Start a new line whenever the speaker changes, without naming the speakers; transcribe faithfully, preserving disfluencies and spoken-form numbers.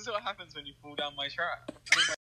is what happens when you fall down my trap.